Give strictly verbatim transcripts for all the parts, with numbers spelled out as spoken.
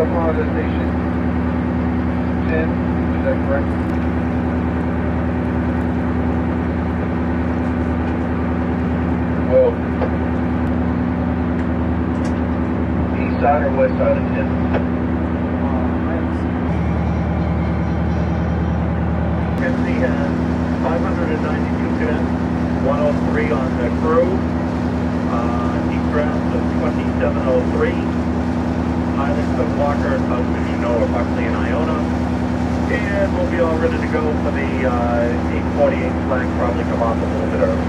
up on the station ten, is that correct? Well, east side or west side of ten? Kennedy has five hundred ninety-two cadets, one oh three on the crew, uh, east draft of twenty-seven oh three. Highland Cook Walker, as you know, are Buckley and Iona. And we'll be all ready to go for the uh, eight forty-eight flag, probably come off a little bit early.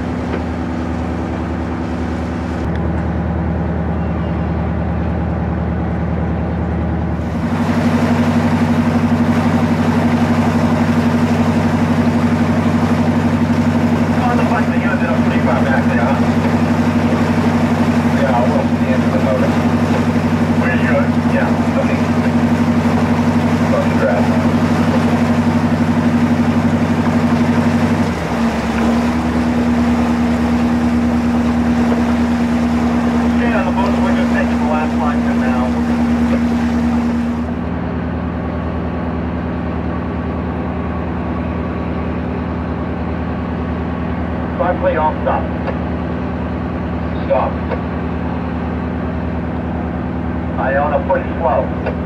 On the Buckley, you ended up pretty far back there, huh? Yeah, I will see the end of the motor. Where's yours? Yeah, okay. On the draft. Yeah, the boat, we're just taking the last line for now. Buckley, all stop. Stop. Iona, push slow.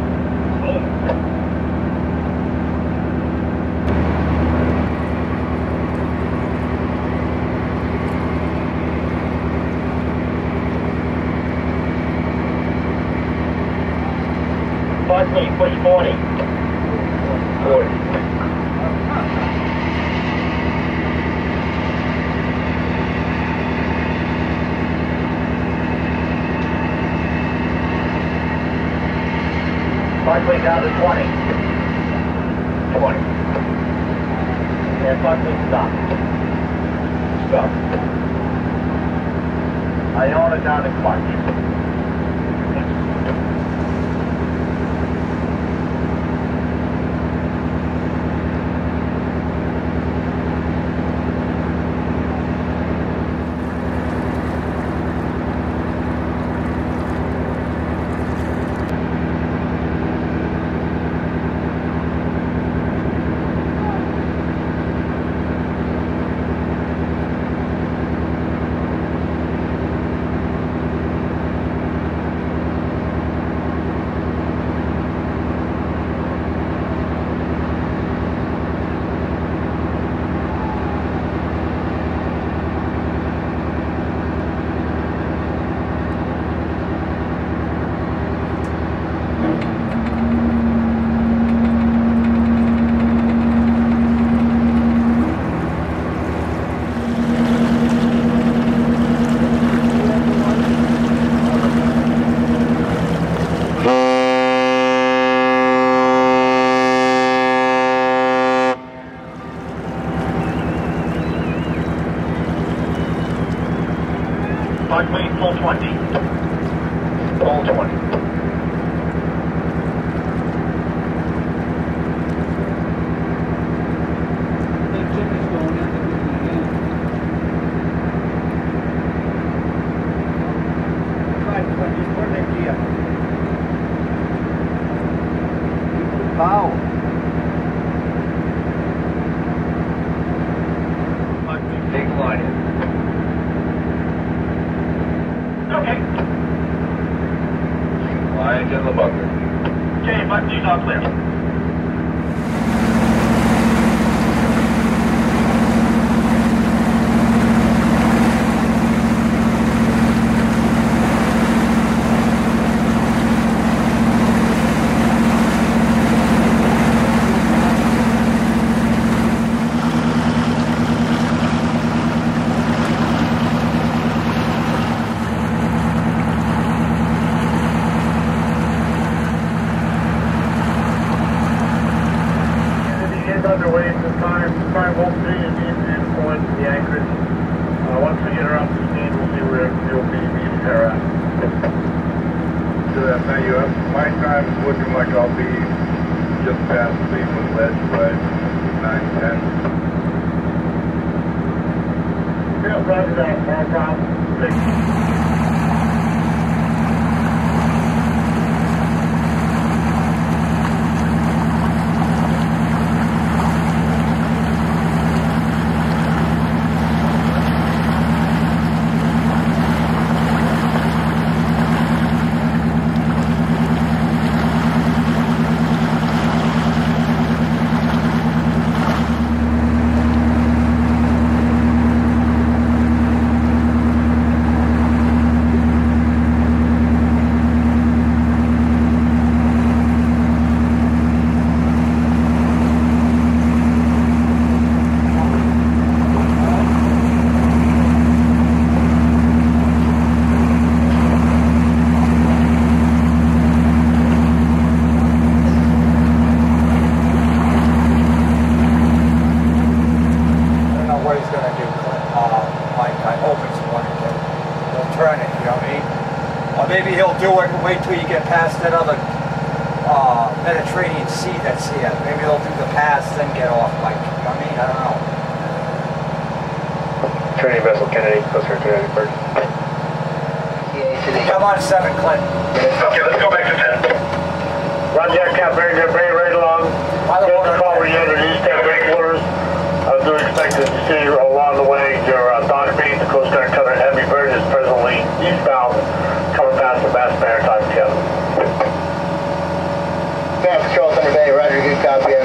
Buckley, push forty. forty. Buckley down to twenty. twenty. And Buckley stop. Stop. Iona down to clutch. Buckley, full twenty. Full twenty. Wow. Big line in. Okay. Lines in the bunker. Okay, Buckley's all clear. Underway at this time. Time won't be in the influence the anchorage. Uh, once we get her up to speed, we'll see where we'll be meeting her at. So that now you have, my time is looking like I'll be just past Cleveland Ledge by nine ten. Yeah, roger that. No problem. wait till you get past that other uh, Mediterranean Sea that's here. Maybe they'll do the pass, then get off, like, you know what I mean? I don't know. Trinity vessel Kennedy, Coast Guard Kennedy, Bird. Come on, seven, Clint. Okay, let's go back to ten. Roger, Cap, very good, very right along. By the Just water. a call when you enter these ten breakwaters. I do expect to see along the way your uh, Don Speed, the Coast Guard cutter Heavy Bird is presently eastbound, coming past the Bass Maritime Kennedy. San Patrol, Thunder Bay, Roger, good copy.